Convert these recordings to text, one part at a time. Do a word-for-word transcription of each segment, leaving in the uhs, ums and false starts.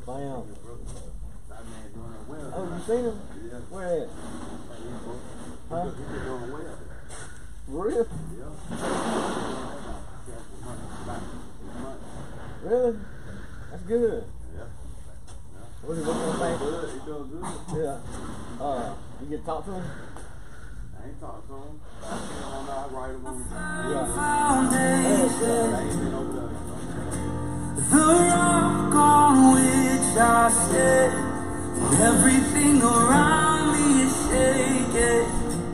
Bam. That man doing it well. Oh, you seen him? Yeah. Where at? Huh? He been doing well. For real? Yeah. Really? That's good. Yeah. What's he looking at? He good. He doing good. Yeah. Uh, you get to talk to him? I ain't talked to him. I don't know. I write him on. Yeah. I ain't been over there. The rock on which I stand, everything around me is shaking.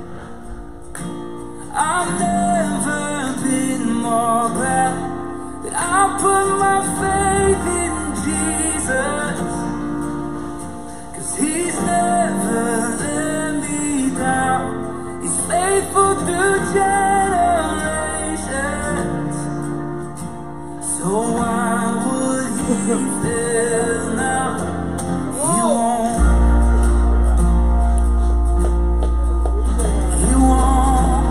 I've never been more glad that I put my faith in Jesus, 'cause he's never let me down. He's faithful through generations. So why would he fail now? He won't. He won't.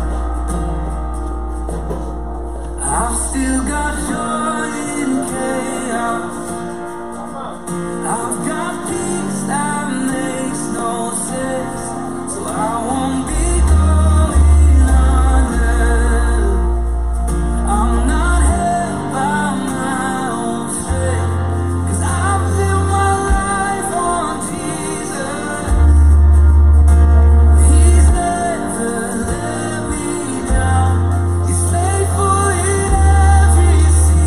I've still got joy in chaos. I've got peace that makes no sense. So I won't be going under. I'm not held by my own strength, 'cause I've built my life on Jesus. He's never let me down. He's faithful in every season.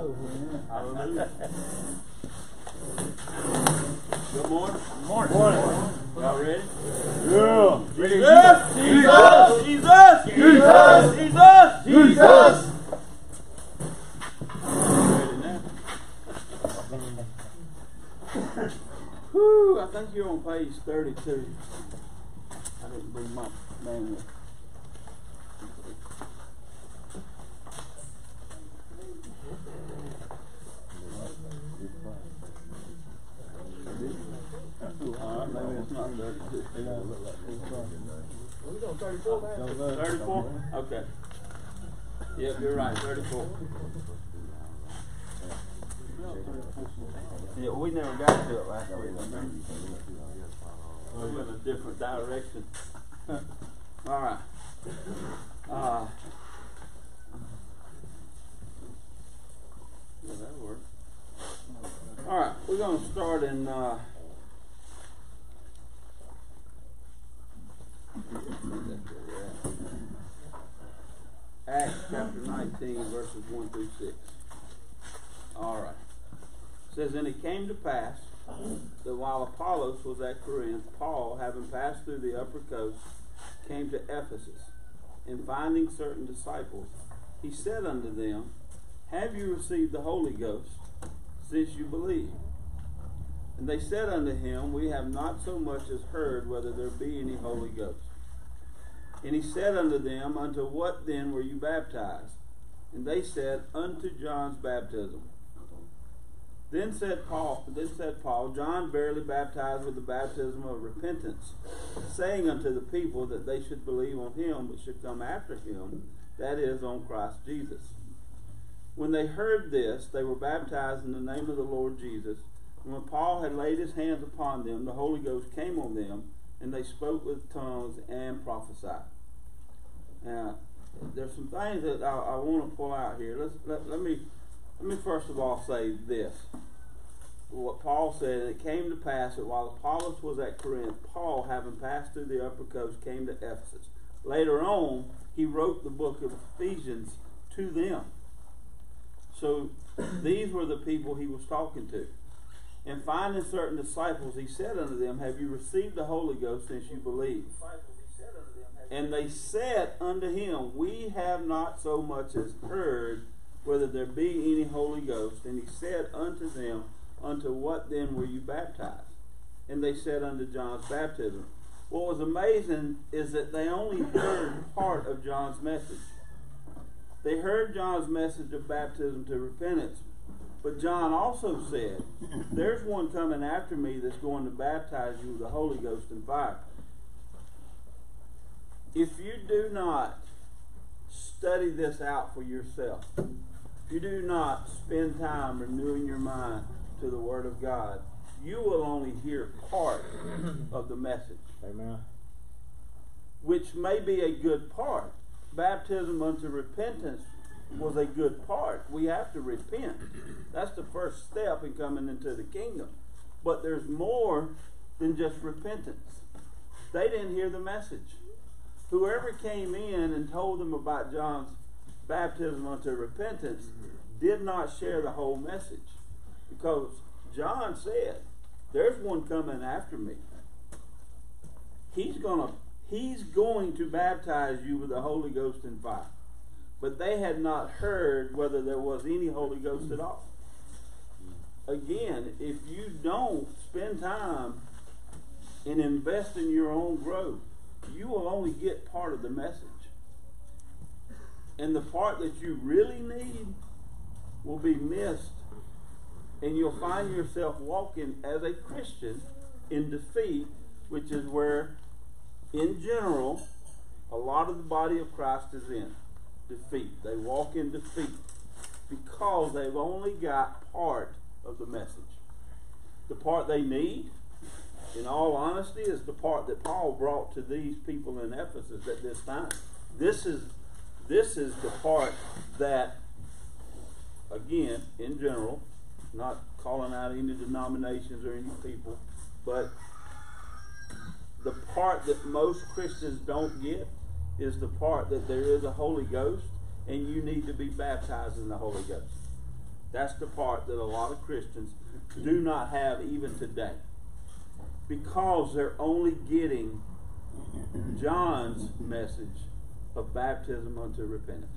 Hallelujah. Good morning. Morning. Morning. Y'all ready? Yeah. Jesus! Jesus! Jesus! Jesus! Jesus! Jesus! Ready now? Whew, I think you're on page thirty-two. I didn't bring my manual. Alright, maybe it's not thirty-two. We on thirty-four now? thirty-four? Okay. Yep, you're right, thirty-four. Yeah, we never got to it last week. We went a different direction. Alright. Uh, yeah, that'll work. Alright, we're going to start in uh, Acts chapter nineteen, verses one through six. Alright. It says, and it came to pass that while Apollos was at Corinth, Paul, having passed through the upper coast, came to Ephesus. And finding certain disciples, he said unto them, have you received the Holy Ghost since you believe? And they said unto him, we have not so much as heard whether there be any Holy Ghost. And he said unto them, unto what then were you baptized? And they said, unto John's baptism. Then said Paul, then said Paul, John verily baptized with the baptism of repentance, saying unto the people that they should believe on him which should come after him, that is, on Christ Jesus. When they heard this, they were baptized in the name of the Lord Jesus. And when Paul had laid his hands upon them, the Holy Ghost came on them, and they spoke with tongues and prophesied. Now, there's some things that I, I want to pull out here. Let's, let, let me let me first of all say this. What Paul said, and it came to pass that while Apollos was at Corinth, Paul, having passed through the upper coast, came to Ephesus. Later on, he wrote the book of Ephesians to them. So these were the people he was talking to. And finding certain disciples, he said unto them, have you received the Holy Ghost since you believe? And they said unto him, we have not so much as heard whether there be any Holy Ghost. And he said unto them, unto what then were you baptized? And they said, unto John's baptism. What was amazing is that they only heard part of John's message. They heard John's message of baptism to repentance. But John also said, there's one coming after me that's going to baptize you with the Holy Ghost and fire. If you do not study this out for yourself, if you do not spend time renewing your mind to the Word of God, you will only hear part of the message. Amen. Which may be a good part. Baptism unto repentance was a good part. We have to repent. That's the first step in coming into the kingdom. But there's more than just repentance. They didn't hear the message. Whoever came in and told them about John's baptism unto repentance did not share the whole message. Because John said, there's one coming after me. He's gonna He's going to baptize you with the Holy Ghost and fire. But they had not heard whether there was any Holy Ghost at all. Again, if you don't spend time and invest in your own growth, you will only get part of the message. And the part that you really need will be missed. And you'll find yourself walking as a Christian in defeat, which is where, in general, a lot of the body of Christ is in. Defeat. They walk in defeat because they've only got part of the message. The part they need, in all honesty, is the part that Paul brought to these people in Ephesus at this time. This is this is the part that, again, in general, not calling out any denominations or any people, but the part that most Christians don't get is the part that there is a Holy Ghost and you need to be baptized in the Holy Ghost. That's the part that a lot of Christians do not have even today. Because they're only getting John's message of baptism unto repentance.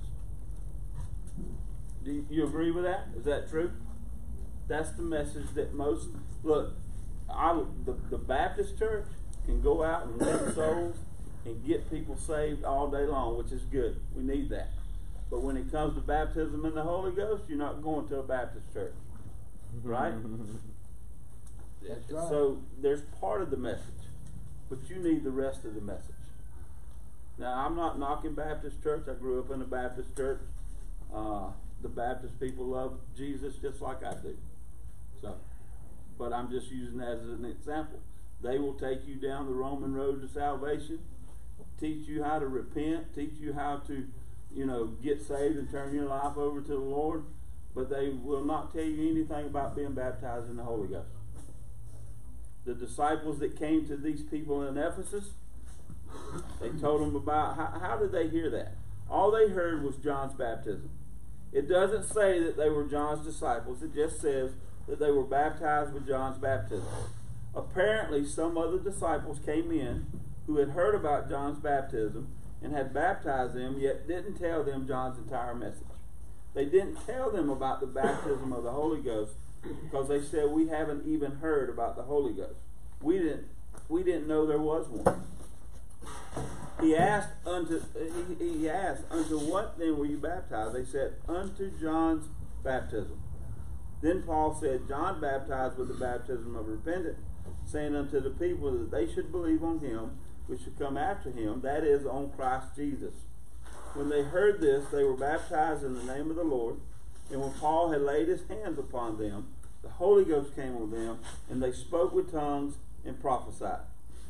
Do you agree with that? Is that true? That's the message that most, look, I, the, the Baptist church can go out and win souls and get people saved all day long, which is good. We need that. But when it comes to baptism in the Holy Ghost, you're not going to a Baptist church. Right? That's right. So there's part of the message, but you need the rest of the message. Now, I'm not knocking Baptist church. I grew up in a Baptist church. Uh, the Baptist people love Jesus just like I do. So, but I'm just using that as an example. They will take you down the Roman road to salvation, teach you how to repent, teach you how to, you know, get saved and turn your life over to the Lord, but they will not tell you anything about being baptized in the Holy Ghost. The disciples that came to these people in Ephesus, they told them about, how, how did they hear that? All they heard was John's baptism. It doesn't say that they were John's disciples. It just says that they were baptized with John's baptism. Apparently, some other disciples came in who had heard about John's baptism and had baptized them, yet didn't tell them John's entire message. They didn't tell them about the baptism of the Holy Ghost because they said, we haven't even heard about the Holy Ghost. We didn't, we didn't know there was one. He asked unto he, he asked, unto what then were you baptized? They said, unto John's baptism. Then Paul said, John baptized with the baptism of repentance, saying unto the people that they should believe on him which should come after him, that is, on Christ Jesus. When they heard this, they were baptized in the name of the Lord. And when Paul had laid his hands upon them, the Holy Ghost came on them, and they spoke with tongues and prophesied.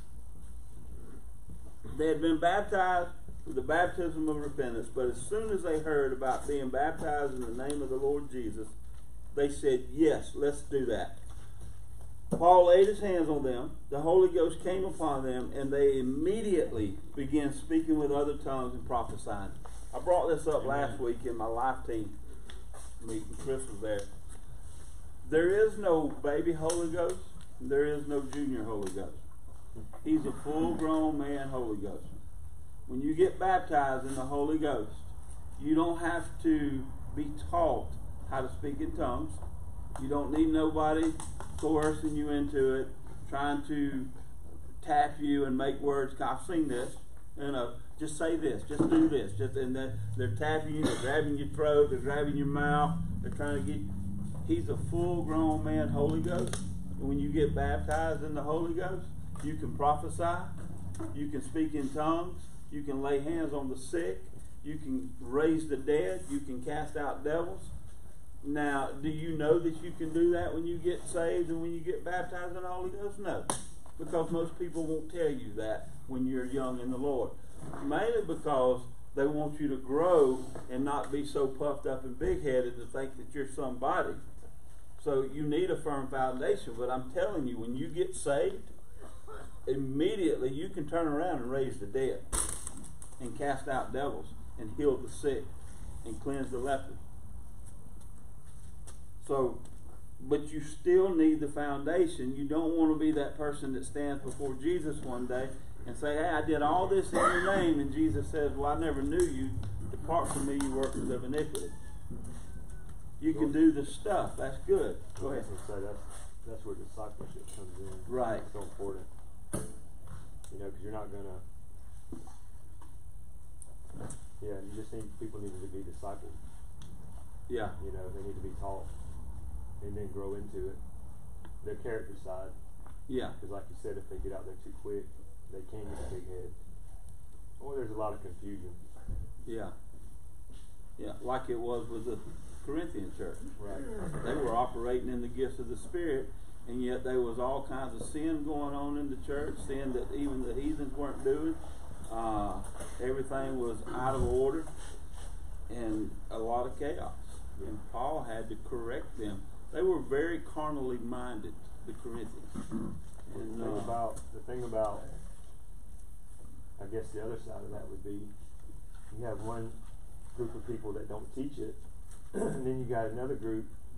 They had been baptized with the baptism of repentance, but as soon as they heard about being baptized in the name of the Lord Jesus, they said, yes, let's do that. Paul laid his hands on them, the Holy Ghost came upon them, and they immediately began speaking with other tongues and prophesying. I brought this up last week in my life team meeting. Chris was there. There is no baby Holy Ghost. There is no junior Holy Ghost. He's a full-grown man Holy Ghost. When you get baptized in the Holy Ghost, you don't have to be taught how to speak in tongues. You don't need nobody coercing you into it, trying to tap you and make words. I've seen this. You know, just say this, just do this. Just and they're, they're tapping you, they're grabbing your throat, they're grabbing your mouth, they're trying to get. He's a full-grown man Holy Ghost. And when you get baptized in the Holy Ghost, you can prophesy, you can speak in tongues, you can lay hands on the sick, you can raise the dead, you can cast out devils. Now, do you know that you can do that when you get saved and when you get baptized in the Holy Ghost? No, because most people won't tell you that when you're young in the Lord. Mainly because they want you to grow and not be so puffed up and big-headed to think that you're somebody. So you need a firm foundation, but I'm telling you, when you get saved, immediately you can turn around and raise the dead and cast out devils and heal the sick and cleanse the lepers. So, but you still need the foundation. You don't want to be that person that stands before Jesus one day and say, hey, I did all this in your name, and Jesus says, well, I never knew you. Depart from me, you workers of iniquity. You can do the stuff. That's good. Go ahead. I was gonna say, that's, that's where discipleship comes in. Right. It's so important. You know, because you're not going to, yeah, you just need, people need to be discipled. Yeah. You know, they need to be taught and then grow into it. Their character side. Yeah. Because like you said, if they get out there too quick, they can get a big head. Or there's a lot of confusion. Yeah. Yeah, like it was with the Corinthian church. Right. They were operating in the gifts of the Spirit, and yet there was all kinds of sin going on in the church, sin that even the heathens weren't doing. Uh, everything was out of order, and a lot of chaos. And Paul had to correct them. They were very carnally minded, the Corinthians. And, the thing uh, about the thing about, I guess the other side of that would be, you have one group of people that don't teach it, and then you got another group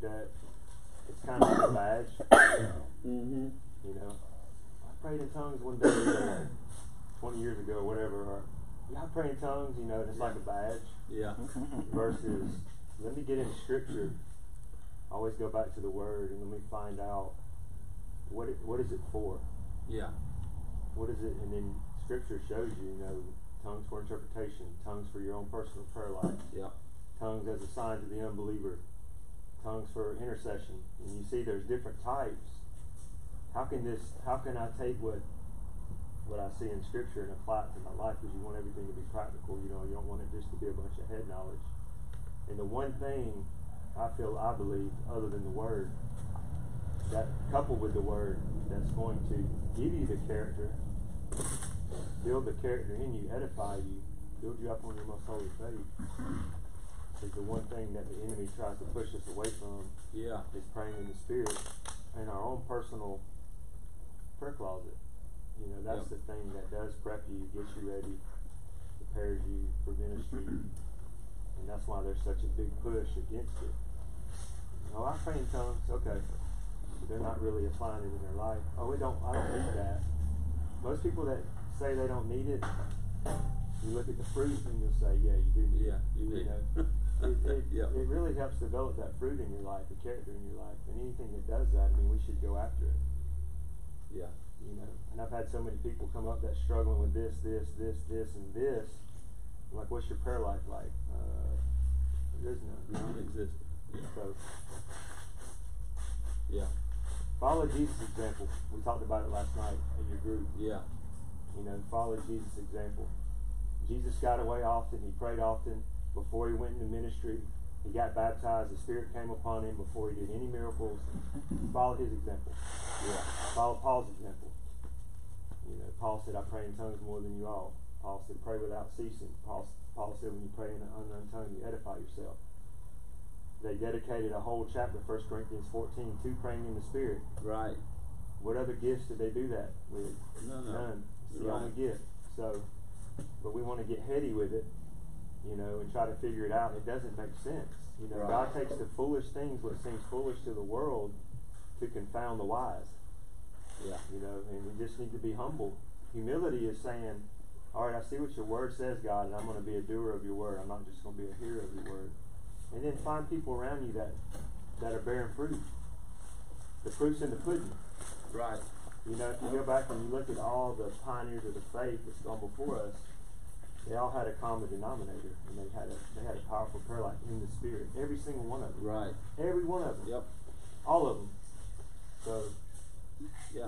that it's kind of like a badge. Mm-hmm. You know, I prayed in tongues one day, uh, twenty years ago, or whatever. Or, yeah, I pray in tongues, you know, and it's like a badge. Yeah. Versus, let me get into Scripture. I always go back to the Word and let me find out what it, what is it for. Yeah. What is it? And then Scripture shows you, you know, tongues for interpretation, tongues for your own personal prayer life. Yeah. Tongues as a sign to the unbeliever. Tongues for intercession. And you see there's different types. How can this, how can I take what what I see in Scripture and apply it to my life? Because you want everything to be practical, you know, you don't want it just to be a bunch of head knowledge. And the one thing I feel, I believe, other than the Word, that coupled with the Word, that's going to give you the character, build the character in you, edify you, build you up on your most holy faith, is the one thing that the enemy tries to push us away from. Yeah. Is praying in the Spirit in our own personal prayer closet. You know, that's Yep. the thing that does prep you, gets you ready, prepares you for ministry. And that's why there's such a big push against it. Oh, I pray in tongues, okay. But they're not really applying it in their life. Oh, we don't, I don't need that. Most people that say they don't need it, you look at the fruit and you'll say, yeah, you do need Yeah, it. you need know? it. It, it, Yep. it really helps develop that fruit in your life, the character in your life. And anything that does that, I mean, we should go after it. Yeah. You know, and I've had so many people come up that's struggling with this, this, this, this, and this. I'm like, what's your prayer life like? Uh, there is none. Non-existent. Yeah. So, Yeah. follow Jesus' example. We talked about it last night in your group. Yeah. You know, follow Jesus' example. Jesus got away often. He prayed often. Before he went into ministry, he got baptized. The Spirit came upon him before he did any miracles. Follow his example. Yeah. Follow Paul's example. You know, Paul said, I pray in tongues more than you all. Paul said, pray without ceasing. Paul, Paul said, when you pray in an unknown tongue, you edify yourself. They dedicated a whole chapter, First Corinthians fourteen, to praying in the Spirit. Right. What other gifts did they do that with? No, no. None. It's the Right. only gift. So, but we want to get heady with it, you know, and try to figure it out. It doesn't make sense. You know, Right. God takes the foolish things, what seems foolish to the world, to confound the wise. Yeah. You know, and we just need to be humble. Humility is saying, all right, I see what your word says, God, and I'm going to be a doer of your word. I'm not just going to be a hearer of your word. And then find people around you that, that are bearing fruit. The proof's in the pudding. Right. You know, if you go back and you look at all the pioneers of the faith that's gone before us, they all had a common denominator, and they had a they had a powerful prayer life in the Spirit. Every single one of them. Right. Every one of them. Yep. All of them. So, Yeah.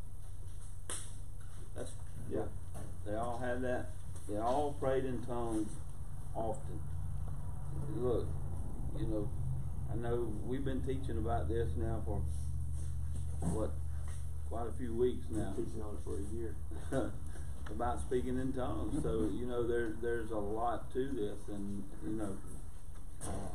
That's yeah. They all had that. They all prayed in tongues often. Look, you know, I know we've been teaching about this now for what, quite a few weeks now. teaching on it for a year. About speaking in tongues. So, you know, there there's a lot to this, and you know, uh,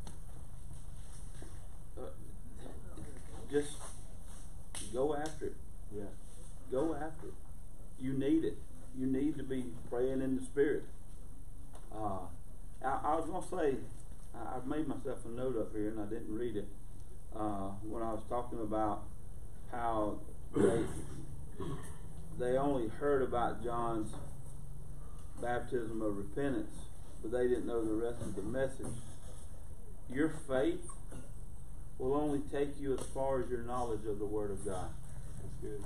uh, just go after it. Yeah. Go after it. You need it. You need to be praying in the Spirit. Uh, I, I was going to say, I, I've made myself a note up here, and I didn't read it. Uh, when I was talking about how they, they only heard about John's baptism of repentance, but they didn't know the rest of the message. Your faith will only take you as far as your knowledge of the Word of God. That's good.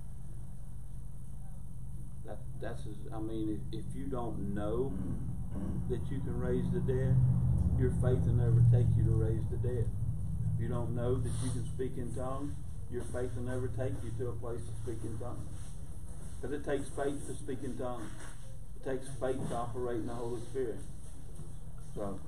That, that's as, I mean, if, if you don't know that you can raise the dead, your faith will never take you to raise the dead. If you don't know that you can speak in tongues, your faith will never take you to a place to speak in tongues. Because it takes faith to speak in tongues. It takes faith to operate in the Holy Spirit. So,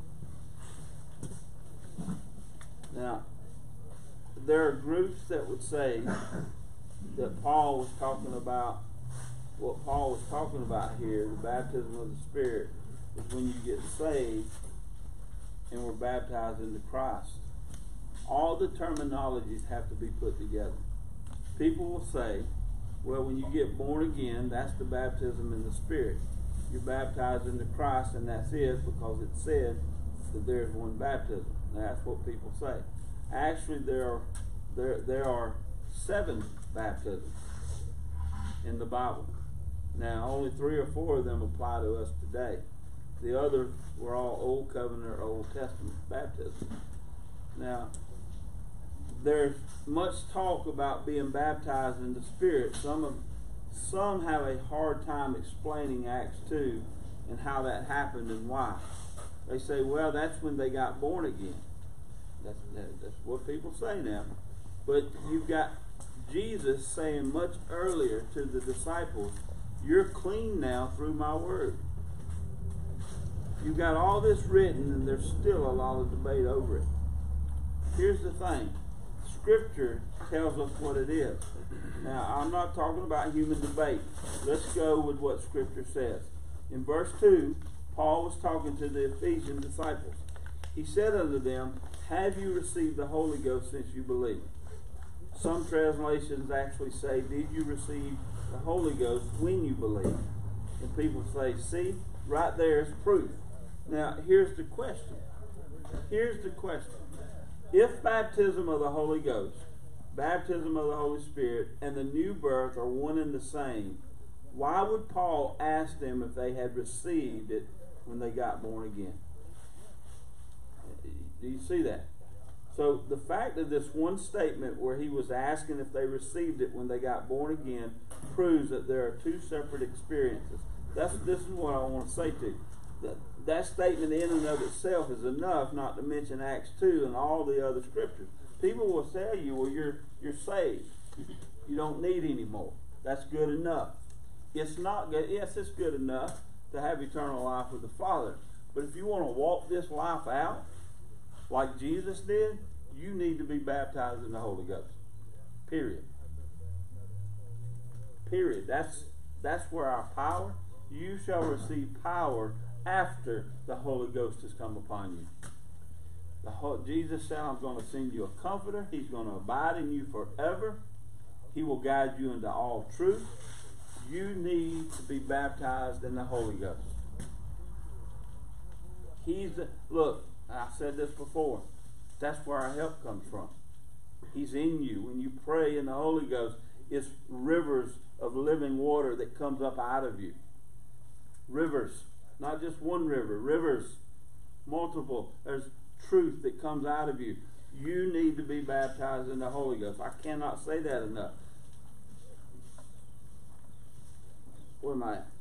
now, there are groups that would say that Paul was talking about, what Paul was talking about here, the baptism of the Spirit, is when you get saved and we're baptized into Christ. All the terminologies have to be put together. People will say, well, when you get born again, that's the baptism in the Spirit. You're baptized into Christ, and that's it, because it said that there's one baptism. That's what people say. Actually, there are there there are seven baptisms in the Bible. Now, only three or four of them apply to us today. The others were all Old Covenant or Old Testament baptisms. Now, there's much talk about being baptized in the Spirit. Some of some have a hard time explaining Acts two and how that happened and why. They say, well, that's when they got born again. That's, that, that's what people say now. But you've got Jesus saying much earlier to the disciples, you're clean now through my word. You've got all this written, and there's still a lot of debate over it. Here's the thing. Scripture tells us what it is. Now, I'm not talking about human debate. Let's go with what Scripture says. In verse two, Paul was talking to the Ephesian disciples. He said unto them, have you received the Holy Ghost since you believed? Some translations actually say, did you receive the Holy Ghost when you believed? And people say, see, right there is proof. Now, here's the question. Here's the question. If baptism of the Holy Ghost, baptism of the Holy Spirit, and the new birth are one and the same, why would Paul ask them if they had received it when they got born again? Do you see that? So the fact of this one statement where he was asking if they received it when they got born again proves that there are two separate experiences. That's this is what I want to say to you. That, that statement in and of itself is enough, not to mention Acts two and all the other scriptures. People will tell you, well, you're you're saved. You don't need any more. That's good enough. It's not good. Yes, it's good enough to have eternal life with the Father. But if you want to walk this life out like Jesus did, you need to be baptized in the Holy Ghost. Period. Period. That's that's where our power. You shall receive power after the Holy Ghost has come upon you. The whole, Jesus said, I'm going to send you a comforter. He's going to abide in you forever. He will guide you into all truth. You need to be baptized in the Holy Ghost. He's the, look, I said this before. That's where our help comes from. He's in you. When you pray in the Holy Ghost, it's rivers of living water that comes up out of you. Rivers. Not just one river. Rivers. Multiple. There's truth that comes out of you. You need to be baptized in the Holy Ghost. I cannot say that enough. Where am I at?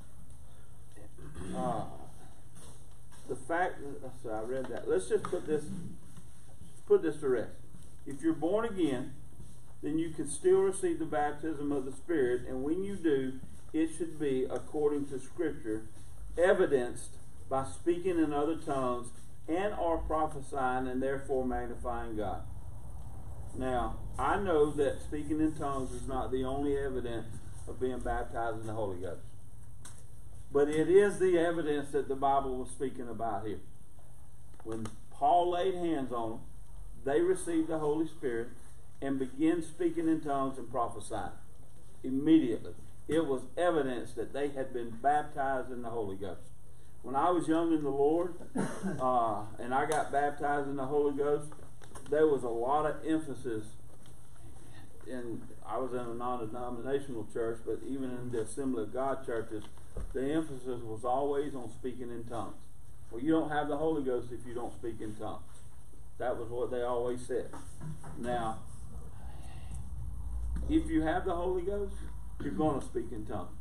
Uh, the fact that, so I read that. Let's just put this put this to rest. If you're born again, then you can still receive the baptism of the Spirit, and when you do, it should be according to Scripture, evidenced by speaking in other tongues and or prophesying, and therefore magnifying God. Now, I know that speaking in tongues is not the only evidence of being baptized in the Holy Ghost. But it is the evidence that the Bible was speaking about here. When Paul laid hands on them, they received the Holy Spirit and began speaking in tongues and prophesying. Immediately. It was evidence that they had been baptized in the Holy Ghost. When I was young in the Lord, uh, and I got baptized in the Holy Ghost, there was a lot of emphasis. In, I was in a non-denominational church, but even in the Assembly of God churches, the emphasis was always on speaking in tongues. Well, you don't have the Holy Ghost if you don't speak in tongues. That was what they always said. Now, if you have the Holy Ghost, you're going to speak in tongues.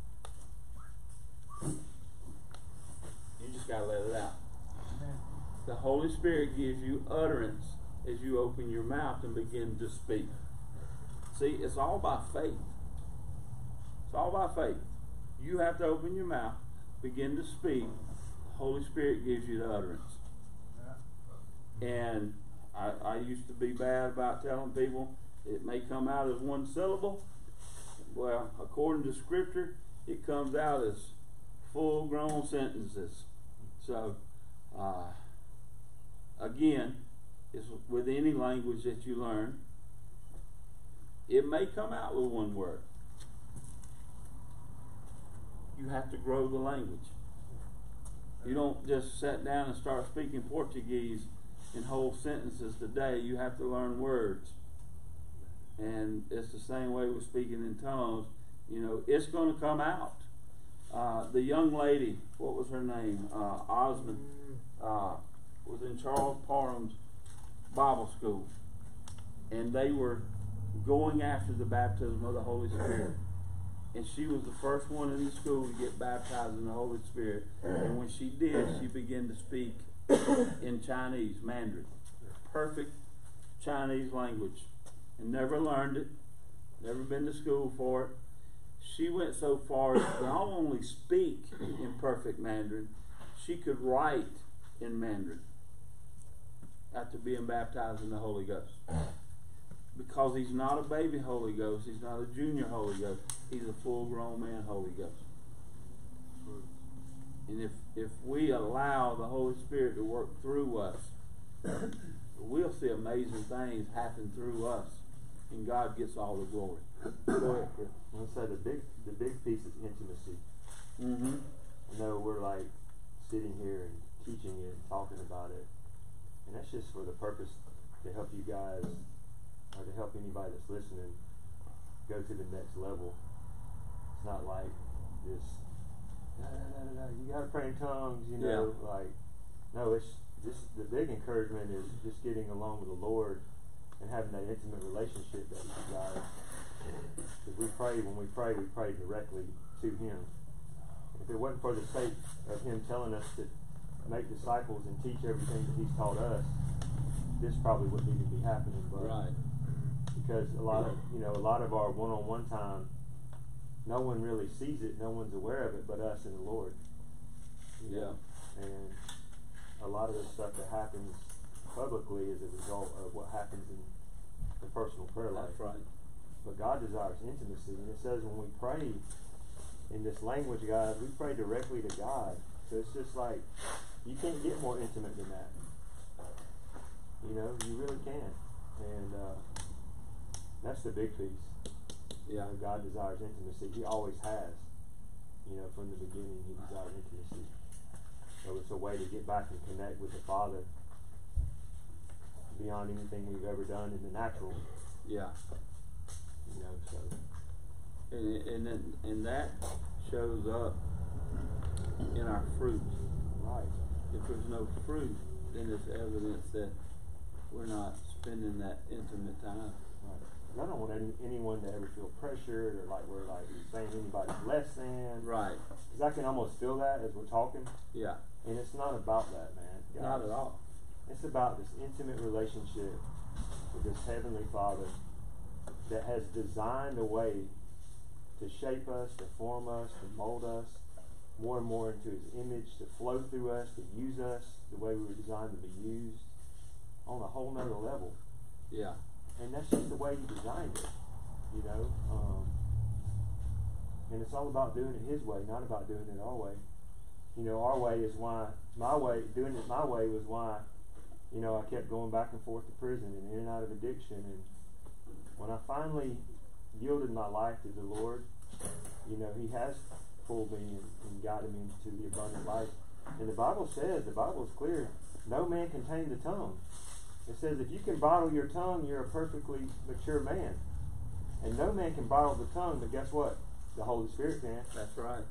You just got to let it out. The Holy Spirit gives you utterance as you open your mouth and begin to speak. See, it's all by faith. It's all by faith. You have to open your mouth, begin to speak. The Holy Spirit gives you the utterance. And I, I used to be bad about telling people it may come out as one syllable. Well, according to Scripture, it comes out as full-grown sentences. So, uh, again, it's with any language that you learn, it may come out with one word. You have to grow the language. You don't just sit down and start speaking Portuguese in whole sentences today. You have to learn words. And it's the same way with speaking in tongues. You know, it's going to come out. Uh, the young lady, what was her name? Uh, Osmond, uh, was in Charles Parham's Bible school. And they were going after the baptism of the Holy Spirit. And she was the first one in the school to get baptized in the Holy Spirit. And when she did, she began to speak in Chinese, Mandarin. Perfect Chinese language. And never learned it. Never been to school for it. She went so far as to not only speak in perfect Mandarin, she could write in Mandarin after being baptized in the Holy Ghost. Because he's not a baby Holy Ghost, he's not a junior Holy Ghost, he's a full-grown man Holy Ghost. And if, if we allow the Holy Spirit to work through us, we'll see amazing things happen through us, and God gets all the glory. Go ahead, Chris. I want to say the big, the big piece is intimacy. Mm-hmm. I know we're like sitting here and teaching it, and talking about it, and that's just for the purpose to help you guys, or to help anybody that's listening go to the next level. It's not like this, da, da, da, da, you gotta pray in tongues, you know, yeah. like, no, it's just, the big encouragement is just getting along with the Lord and having that intimate relationship that you guys, because we pray, when we pray, we pray directly to Him. If it wasn't for the sake of Him telling us to make disciples and teach everything that He's taught us, this probably wouldn't even be happening. But right. Because a lot of, you know, a lot of our one-on-one time, no one really sees it, no one's aware of it but us and the Lord. Yeah. And a lot of the stuff that happens publicly is a result of what happens in the personal prayer life. That's right. But God desires intimacy, and it says when we pray in this language, guys, we pray directly to God. So it's just like, you can't get more intimate than that. You know, you really can. And uh, that's the big piece. Yeah. You know, God desires intimacy. He always has. You know, from the beginning, He desired intimacy. So it's a way to get back and connect with the Father beyond anything we've ever done in the natural. Yeah. You know, so. And and then, and that shows up in our fruit. Right. If there's no fruit, then it's evidence that we're not spending that intimate time. Right. And I don't want any, anyone to ever feel pressured or like we're like saying anybody's less than. Right. Because I can almost feel that as we're talking. Yeah. And it's not about that, man. Guys. Not at all. It's about this intimate relationship with this Heavenly Father that has designed a way to shape us, to form us, to mold us more and more into His image, to flow through us, to use us the way we were designed to be used on a whole nother level. Yeah. And that's just the way He designed it, you know. Um, and it's all about doing it His way, not about doing it our way. You know, our way is why, my way, doing it my way was why, you know, I kept going back and forth to prison and in and out of addiction. And when I finally yielded my life to the Lord, you know, He has pulled me and, and guided me into the abundant life. And the Bible says, the Bible is clear, no man can tame the tongue. It says if you can bottle your tongue, you're a perfectly mature man. And no man can bottle the tongue, but guess what? The Holy Spirit can. That's right.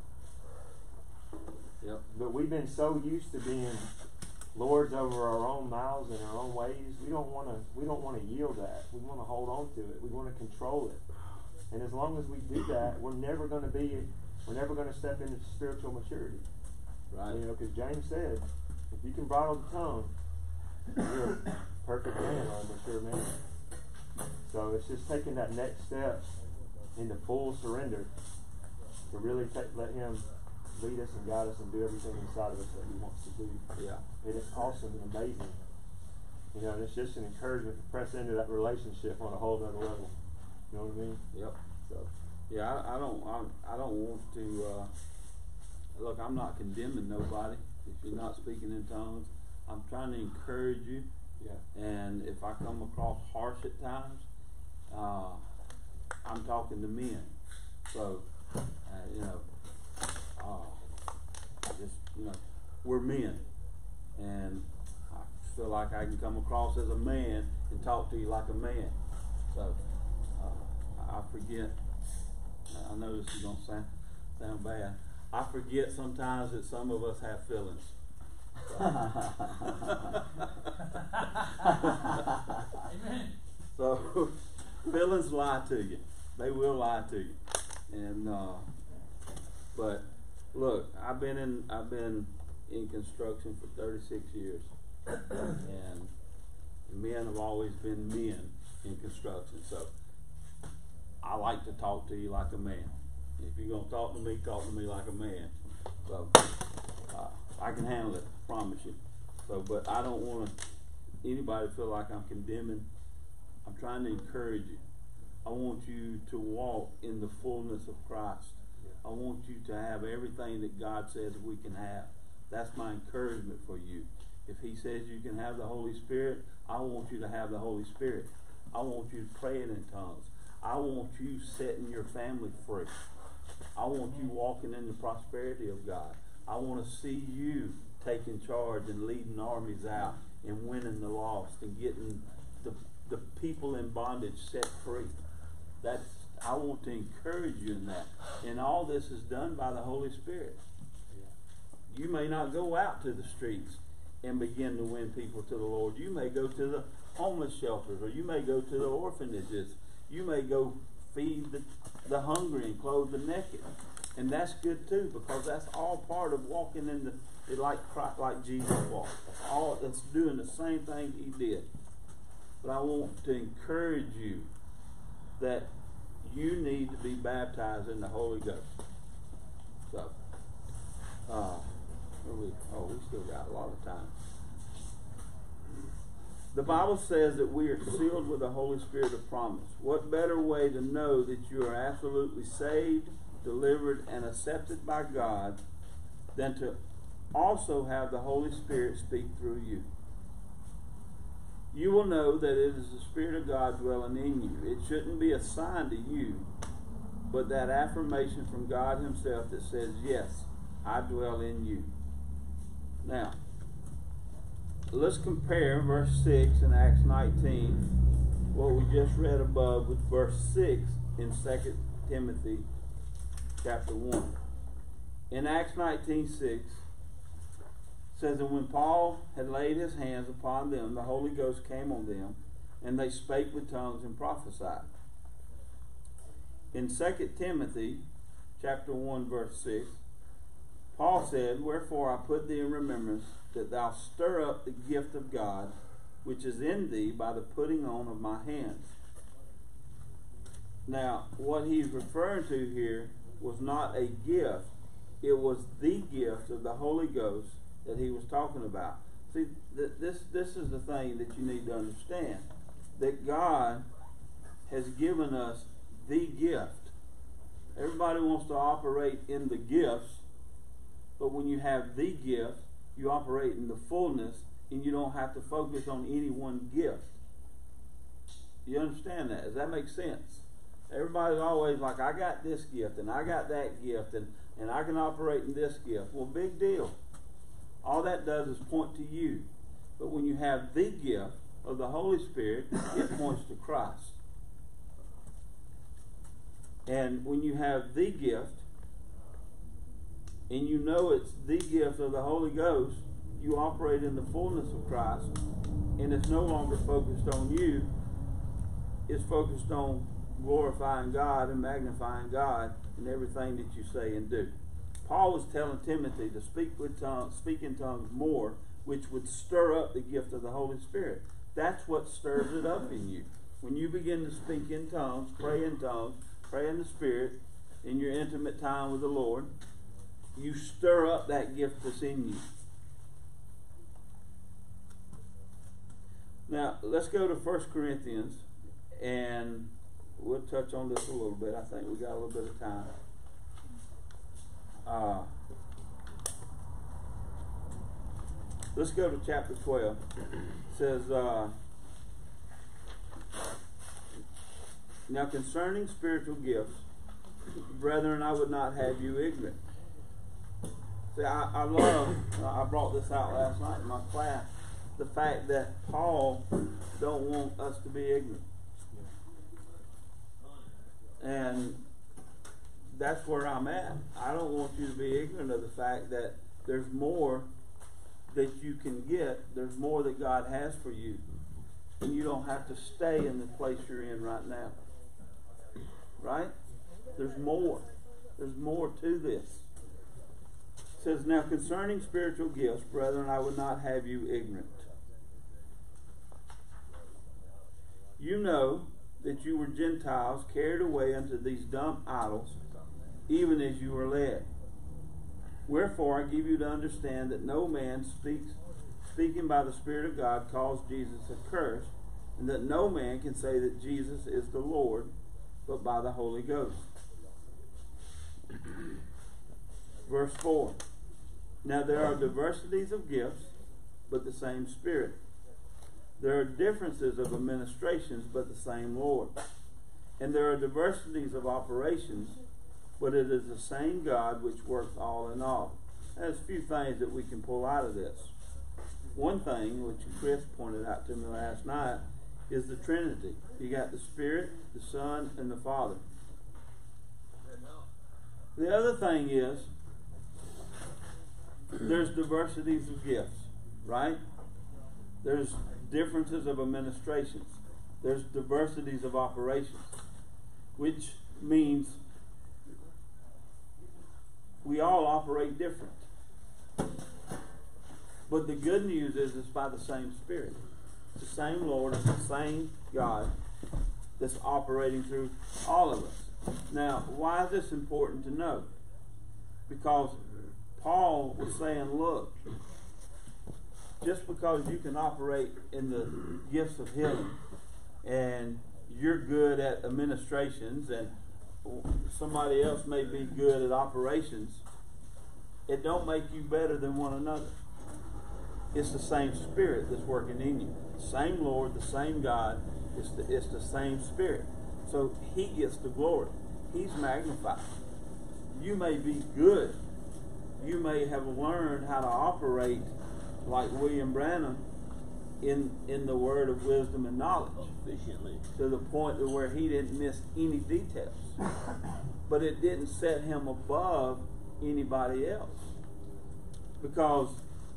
Yep. But we've been so used to being lords over our own mouths and our own ways. We don't want to. We don't want to yield that. We want to hold on to it. We want to control it. And as long as we do that, we're never going to be. We're never going to step into spiritual maturity. Right. You know, because James said, if you can bottle the tongue, you're a perfect man or a mature man. So it's just taking that next step into full surrender to really take, let Him lead us and guide us and do everything inside of us that He wants to do. Yeah. It is awesome and amazing. You know, and it's just an encouragement to press into that relationship on a whole other level. You know what I mean? Yep. So, yeah, I, I don't, I, I don't want to. Uh, look, I'm not condemning nobody. If you're not speaking in tongues, I'm trying to encourage you. Yeah. And if I come across harsh at times, uh, I'm talking to men. So, uh, you know, uh, just you know, we're men, and I feel like I can come across as a man and talk to you like a man. So uh, I forget. I know this is gonna sound sound bad. I forget sometimes that some of us have feelings. Amen. So feelings lie to you. They will lie to you. And uh, but look, I've been in I've been in construction for thirty-six years, and men have always been men in construction. So I like to talk to you like a man. If you're gonna talk to me, talk to me like a man. So uh, I can handle it, I promise you. So, but I don't want anybody to feel like I'm condemning. I'm trying to encourage you. I want you to walk in the fullness of Christ. I want you to have everything that God says we can have. That's my encouragement for you. If He says you can have the Holy Spirit, I want you to have the Holy Spirit. I want you praying in tongues. I want you setting your family free. I want you walking in the prosperity of God. I want to see you taking charge and leading armies out and winning the lost and getting the, the people in bondage set free. That's, I want to encourage you in that. And all this is done by the Holy Spirit. You may not go out to the streets and begin to win people to the Lord. You may go to the homeless shelters, or you may go to the orphanages. You may go feed the, the hungry and clothe the naked. And that's good too, because that's all part of walking in the, like Christ, like Jesus walked. That's all, that's doing the same thing He did. But I want to encourage you that you need to be baptized in the Holy Ghost. So, uh, we, oh, we still got a lot of time. The Bible says that we are sealed with the Holy Spirit of promise. What better way to know that you are absolutely saved, delivered, and accepted by God than to also have the Holy Spirit speak through you? You will know that it is the Spirit of God dwelling in you. It shouldn't be a sign to you, but that affirmation from God Himself that says, yes, I dwell in you. Now, let's compare verse six in Acts nineteen, what we just read above, with verse six in Second Timothy chapter one. In Acts nineteen six, says, and when Paul had laid his hands upon them, the Holy Ghost came on them, and they spake with tongues and prophesied. In Second Timothy chapter one, verse six, Paul said, wherefore I put thee in remembrance that thou stir up the gift of God, which is in thee by the putting on of my hands. Now, what he's referring to here was not a gift. It was the gift of the Holy Ghost that he was talking about. See, th this, this is the thing that you need to understand. That God has given us the gift. Everybody wants to operate in the gifts, but when you have the gift, you operate in the fullness, and you don't have to focus on any one gift. You understand that? Does that make sense? Everybody's always like, I got this gift, and I got that gift, and, and I can operate in this gift. Well, big deal. All that does is point to you. But when you have the gift of the Holy Spirit, it points to Christ. And when you have the gift, and you know it's the gift of the Holy Ghost, you operate in the fullness of Christ, and it's no longer focused on you. It's focused on glorifying God and magnifying God in everything that you say and do. Paul was telling Timothy to speak with tongues, speak in tongues more, which would stir up the gift of the Holy Spirit. That's what stirs it up in you. When you begin to speak in tongues, pray in tongues, pray in the Spirit, in your intimate time with the Lord, you stir up that gift that's in you. Now, let's go to First Corinthians, and we'll touch on this a little bit. I think we got a little bit of time. Uh, let's go to chapter twelve. It says, uh, now concerning spiritual gifts, brethren, I would not have you ignorant. See, I, I love, I brought this out last night in my class. the fact that Paul don't want us to be ignorant. And that's where I'm at. I don't want you to be ignorant of the fact that there's more that you can get. There's more that God has for you. And you don't have to stay in the place you're in right now. Right? There's more. There's more to this. It says, now concerning spiritual gifts, brethren, I would not have you ignorant. You know that you were Gentiles carried away unto these dumb idols, even as you were led. Wherefore I give you to understand that no man speaks, speaking by the Spirit of God calls Jesus accursed, and that no man can say that Jesus is the Lord, but by the Holy Ghost. Verse four. Now there are diversities of gifts, but the same Spirit. There are differences of administrations, but the same Lord. And there are diversities of operations, but it is the same God which works all in all. There's a few things that we can pull out of this. One thing, which Chris pointed out to me last night, is the Trinity. You got the Spirit, the Son, and the Father. The other thing is, there's diversities of gifts, right? There's differences of administrations. There's diversities of operations, which means we all operate different. But the good news is it's by the same Spirit. It's the same Lord, it's the same God that's operating through all of us. Now, why is this important to know? Because Paul was saying, look, just because you can operate in the gifts of healing and you're good at administrations and somebody else may be good at operations, it don't make you better than one another. It's the same Spirit that's working in you. The same Lord, the same God. It's the, it's the same Spirit. So He gets the glory. He's magnified. You may be good. You may have learned how to operate like William Branham in in the word of wisdom and knowledge efficiently, to the point to where he didn't miss any details. But it didn't set him above anybody else, because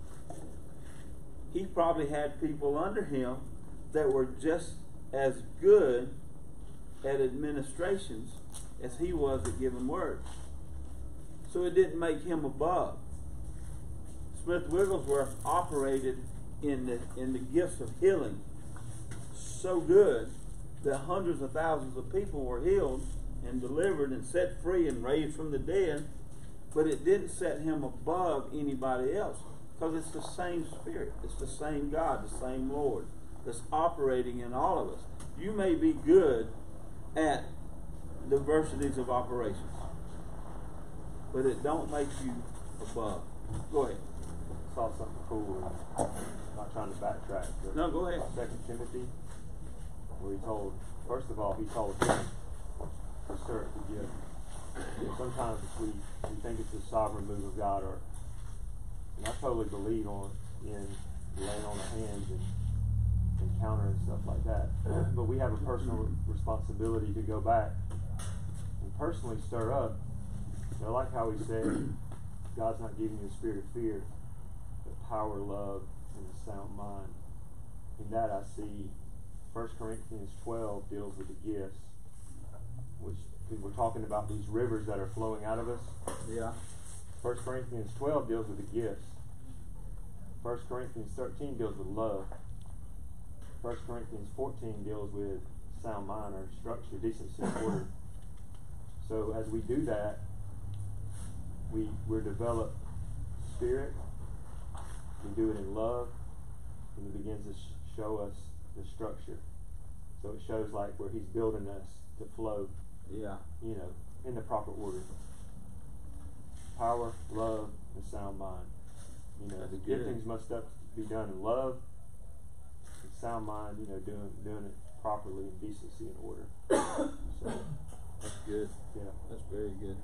he probably had people under him that were just as good at administrations as he was at giving words. So it didn't make him above. Smith Wigglesworth operated in the in the gifts of healing so good that hundreds of thousands of people were healed and delivered and set free and raised from the dead, but it didn't set him above anybody else, because it's the same Spirit, it's the same God, the same Lord that's operating in all of us. You may be good at diversities of operations, but it don't make you above. Go ahead. I saw something cool. I'm not trying to backtrack. But no, go ahead. Second Timothy, where he told, first of all, he told him to search the gift. Sometimes we, we think it's a sovereign move of God, or and I totally believe on in laying on the hands and encounter and stuff like that. But we have a personal responsibility to go back and personally stir up. I like how he said, God's not giving you a spirit of fear, but power, love, and a sound mind. In that I see First Corinthians twelve deals with the gifts, which we're talking about these rivers that are flowing out of us. Yeah. First Corinthians twelve deals with the gifts. First Corinthians thirteen deals with love. First Corinthians fourteen deals with sound mind, or structure, decency, and order. So as we do that, we we develop spirit. We do it in love, and it begins to sh- show us the structure. So it shows like where He's building us to flow. Yeah. You know, in the proper order. Power, love, and sound mind. You know, That's the good. giftings must up, be done in love. And sound mind, you know, doing doing it properly in decency and order. So That's good. yeah, That's very good.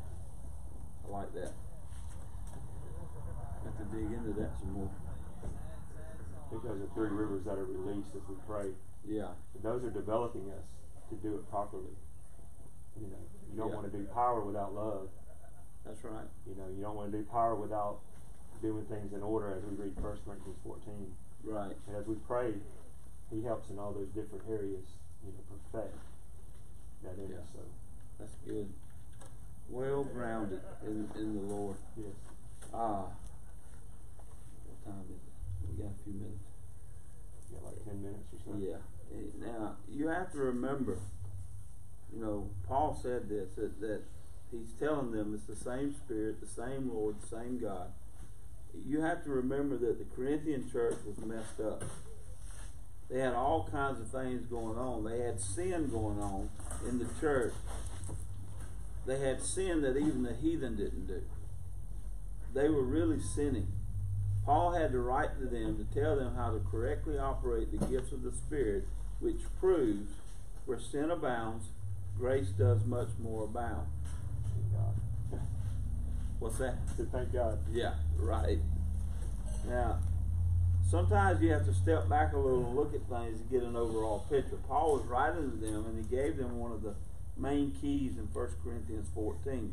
I like that. Have to dig into that some more. because of three rivers that are released as we pray. Yeah. And those are developing us to do it properly. You know, you don't Yeah. want to do power without love. That's right. You know, you don't want to do power without doing things in order, as we read First Corinthians fourteen. Right. And as we pray, He helps in all those different areas, you know, perfect that in Yeah. us. So, That's good. Well grounded in, in the Lord. yes. Ah. What time is it? We got a few minutes. You got like ten minutes or so. Yeah. Eh, Now, you have to remember, you know, Paul said this, that, that he's telling them it's the same Spirit, the same Lord, the same God. You have to remember that the Corinthian church was messed up. They had all kinds of things going on. They had sin going on in the church. They had sin that even the heathen didn't do. They were really sinning. Paul had to write to them to tell them how to correctly operate the gifts of the Spirit, which proves where sin abounds, grace does much more abound. Thank God. What's that? I said, thank God. Yeah, right. Now, sometimes you have to step back a little and look at things to get an overall picture. Paul was writing to them, and he gave them one of the main keys in First Corinthians fourteen.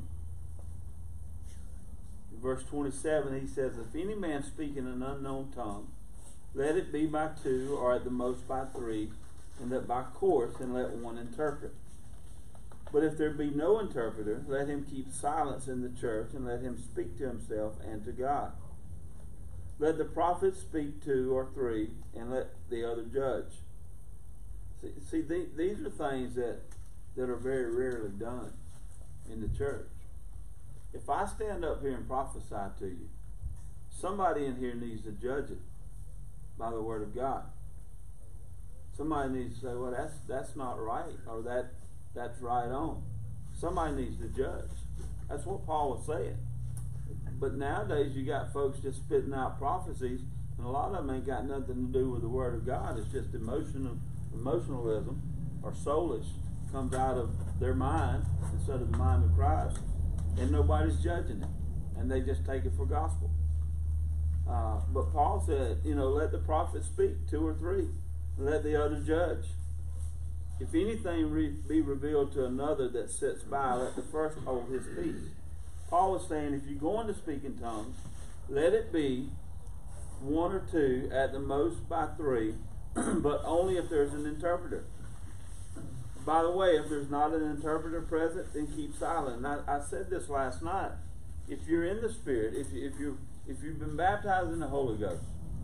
In verse twenty-seven, he says, if any man speak in an unknown tongue, let it be by two, or at the most by three, and that by course, and let one interpret. But if there be no interpreter, let him keep silence in the church, and let him speak to himself and to God. Let the prophet speak two or three, and let the other judge. See, see the, these are things that, that are very rarely done in the church. If I stand up here and prophesy to you, somebody in here needs to judge it by the word of God. Somebody needs to say, well, that's that's not right, or that that's right on. Somebody needs to judge. That's what Paul was saying. But nowadays you got folks just spitting out prophecies, and a lot of them ain't got nothing to do with the word of God. It's just emotional emotionalism or soulish comes out of their mind instead of the mind of Christ, and nobody's judging it, and they just take it for gospel. Uh, but Paul said, you know, let the prophet speak, two or three, and let the other judge. If anything re- be revealed to another that sits by, let the first hold his peace. Paul was saying, if you're going to speak in tongues, let it be one or two, at the most by three, but only if there's an interpreter. By the way, if there's not an interpreter present, then keep silent. And I, I said this last night. If you're in the Spirit, if you, if you if you've been baptized in the Holy Ghost,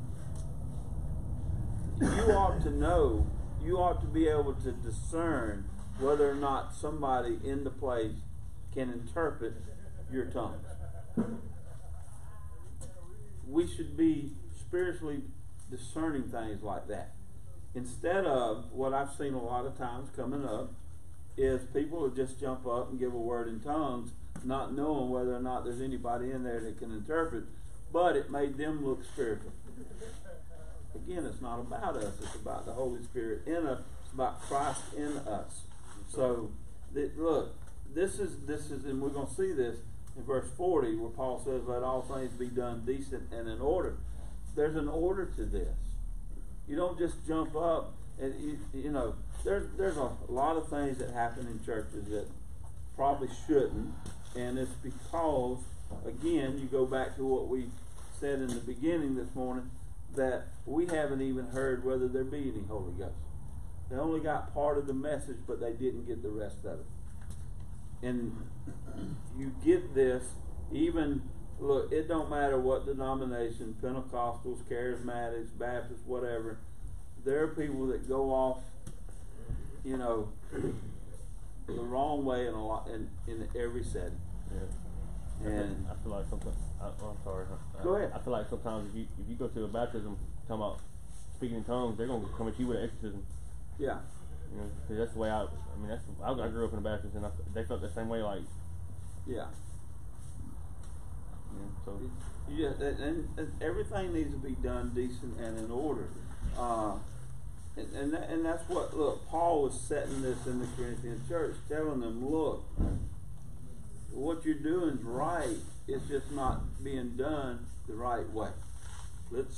you ought to know, you ought to be able to discern whether or not somebody in the place can interpret your tongues. We should be spiritually discerning things like that. Instead of what I've seen a lot of times coming up is people will just jump up and give a word in tongues, not knowing whether or not there's anybody in there that can interpret, but it made them look spiritual. Again, it's not about us, it's about the Holy Spirit in us, it's about Christ in us. So, th- look, this is, this is, and we're going to see this in verse forty, where Paul says, let all things be done decent and in order. There's an order to this. You don't just jump up and, you, you know, there's, there's a lot of things that happen in churches that probably shouldn't, and it's because, again, you go back to what we said in the beginning this morning, that we haven't even heard whether there be any Holy Ghost. They only got part of the message, but they didn't get the rest of it. And you get this, even, look, it don't matter what denomination, Pentecostals, Charismatics, Baptists, whatever, there are people that go off, you know, the wrong way in a lot, in, in every setting. Yeah. And I feel like sometimes, I, oh, I'm sorry. I, Go ahead. I feel like sometimes if you if you go to a baptism talking about speaking in tongues, they're gonna come at you with an exorcism. yeah, You know, 'cause that's the way I. I mean, that's I, I grew up in a Baptist, and I, they felt the same way. Like, yeah. you know, so Yeah, and, and everything needs to be done decent and in order. Uh, and and, that, and that's what, look, Paul was setting this in the Corinthian church, telling them, look, what you're doing is right, it's just not being done the right way. Let's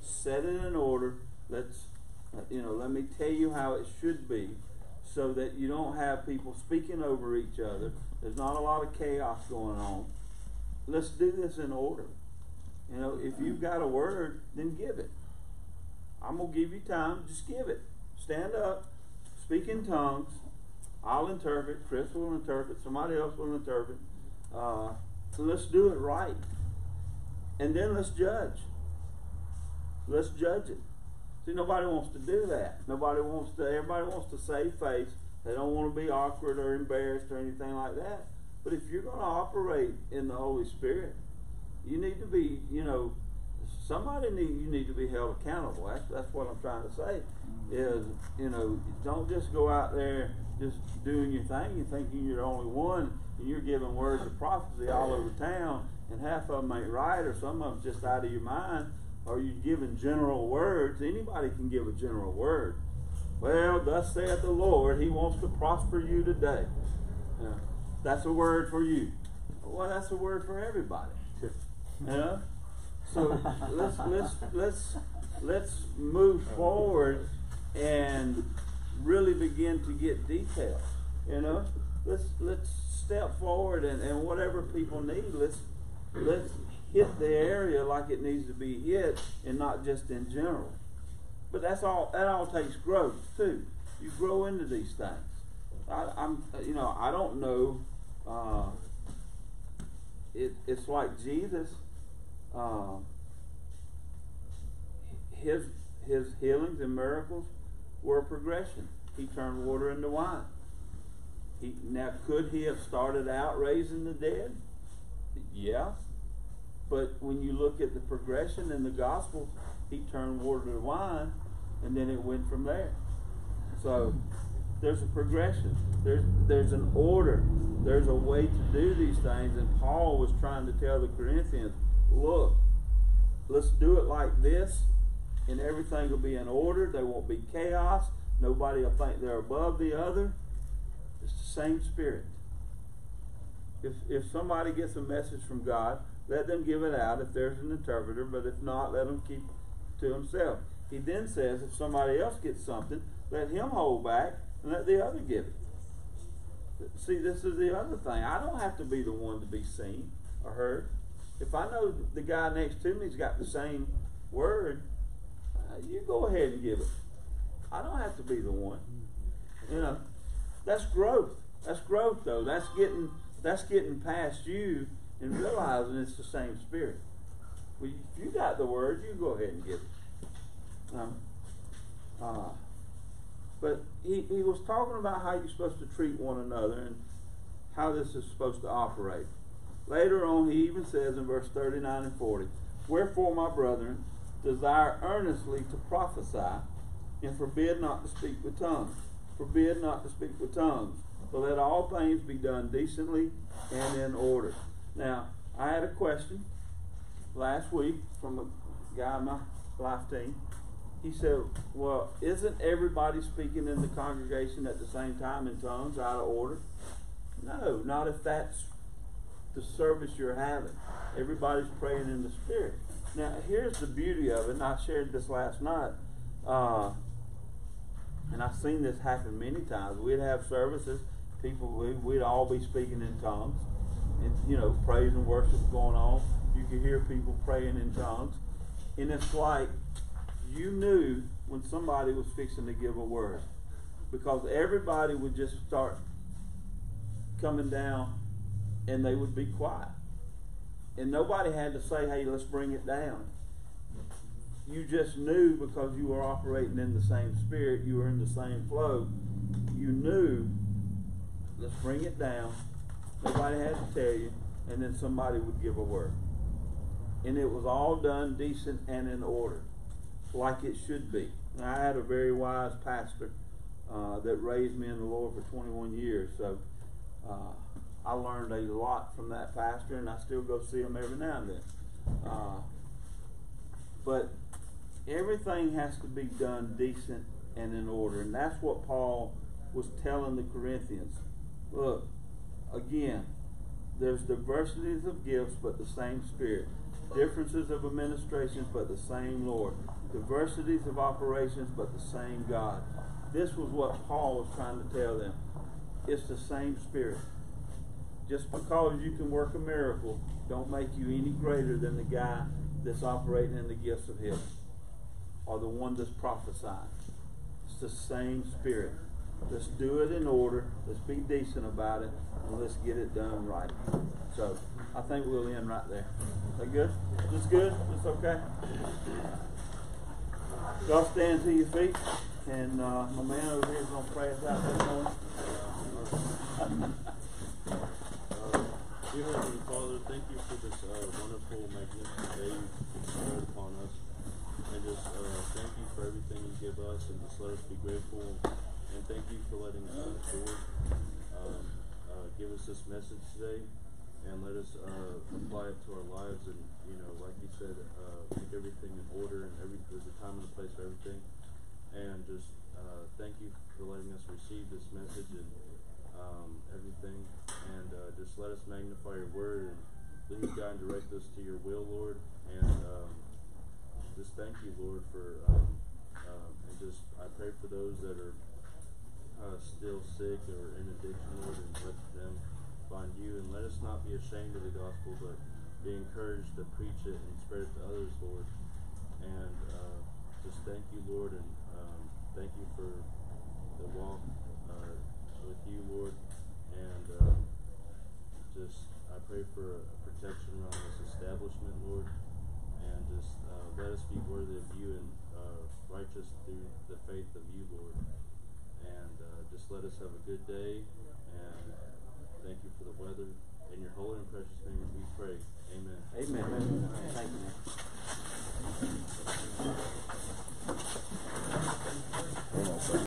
set it in order. Let's, uh, you know, let me tell you how it should be, so that you don't have people speaking over each other. There's not a lot of chaos going on. Let's do this in order. You know, if you've got a word, then give it. I'm going to give you time. Just give it. Stand up. Speak in tongues. I'll interpret. Chris will interpret. Somebody else will interpret. Uh, so let's do it right. And then let's judge. Let's judge it. See, nobody wants to do that. Nobody wants to, everybody wants to save face. They don't want to be awkward or embarrassed or anything like that. But if you're going to operate in the Holy Spirit, you need to be, you know, somebody need, you need to be held accountable. That's, that's what I'm trying to say. Is, you know, don't just go out there just doing your thing and thinking you're the only one, and you're giving words of prophecy all over town, and half of them ain't right, or some of them just out of your mind, or you're giving general words. Anybody can give a general word. Well, thus saith the Lord, He wants to prosper you today. Yeah, that's a word for you. Well, that's a word for everybody. Yeah. So let's let's let's let's move forward and really begin to get details. You know, let's let's step forward and, and whatever people need, let's let's hit the area like it needs to be hit, and not just in general. But that's all. That all takes growth too. You grow into these things. I, I'm, you know, I don't know. Uh, it, it's like Jesus. Uh, his his healings and miracles were a progression. He turned water into wine. He, now, could he have started out raising the dead? Yeah. But when you look at the progression in the Gospels, he turned water to wine, and then it went from there. So there's a progression. There's there's an order. There's a way to do these things. And Paul was trying to tell the Corinthians, look, let's do it like this, and everything will be in order. There won't be chaos. Nobody will think they're above the other. It's the same Spirit. If if somebody gets a message from God, let them give it out if there's an interpreter, but if not, let them keep it to himself. He then says if somebody else gets something, let him hold back and let the other give it. See, this is the other thing. I don't have to be the one to be seen or heard. If I know the guy next to me's got the same word, uh, you go ahead and give it. I don't have to be the one. You know, that's growth. That's growth, though. That's getting that's getting past you and realizing it's the same Spirit. Well, if you got the word, you go ahead and give it. Um, uh, but he, he was talking about how you're supposed to treat one another and how this is supposed to operate. Later on, he even says in verse thirty-nine and forty, wherefore, my brethren, desire earnestly to prophesy, and forbid not to speak with tongues. Forbid not to speak with tongues. So let all things be done decently and in order. Now, I had a question last week from a guy on my life team. He said, well, isn't everybody speaking in the congregation at the same time in tongues out of order? No, not if that's the service you're having. Everybody's praying in the Spirit. Now, here's the beauty of it, and I shared this last night, uh, and I've seen this happen many times. We'd have services, people, we'd all be speaking in tongues, and, you know, praise and worship going on. You could hear people praying in tongues, and it's like you knew when somebody was fixing to give a word, because everybody would just start coming down, and they would be quiet. And nobody had to say, hey, let's bring it down. You just knew because you were operating in the same Spirit, you were in the same flow. You knew, let's bring it down. Nobody had to tell you, and then somebody would give a word. And it was all done decent and in order, like it should be. And I had a very wise pastor uh, that raised me in the Lord for twenty-one years, so uh, I learned a lot from that pastor, and I still go see him every now and then. Uh, but everything has to be done decent and in order, and that's what Paul was telling the Corinthians. Look, again, there's diversities of gifts, but the same Spirit. Differences of administrations, but the same Lord. diversities of operations, but the same God. This was what Paul was trying to tell them. It's the same Spirit. Just because you can work a miracle, don't make you any greater than the guy that's operating in the gifts of heaven, or the one that's prophesying. It's the same Spirit. Let's do it in order. Let's be decent about it, and let's get it done right. So, I think we'll end right there. Is that good? Is this good? Is this okay? Y'all stand to your feet, and uh, my man over here is going to pray us out this morning. uh, dear Heavenly Father, thank you for this uh, wonderful, magnificent day you bestowed upon us. And just uh, thank you for everything you give us, and just let us be grateful. And thank you for letting uh, George um, uh, give us this message today, and let us uh, apply it to our lives. And you know, like you said, uh, make everything in order, and every there's a time and a place for everything. And just uh, thank you for letting us receive this message and um, everything. And uh, just let us magnify your word and lead, guide, and direct us to your will, Lord. And um, just thank you, Lord, for um, uh, and just I pray for those that are Uh, still sick or in addiction, Lord, and let them find you, and let us not be ashamed of the gospel, but be encouraged to preach it and spread it to others, Lord. And uh, just thank you, Lord, and um, thank you for the walk uh, with you, Lord. And uh, just I pray for a, a protection around this establishment, Lord, and just uh, let us be worthy of you and uh, righteous through the faith of you, Lord. And uh, just let us have a good day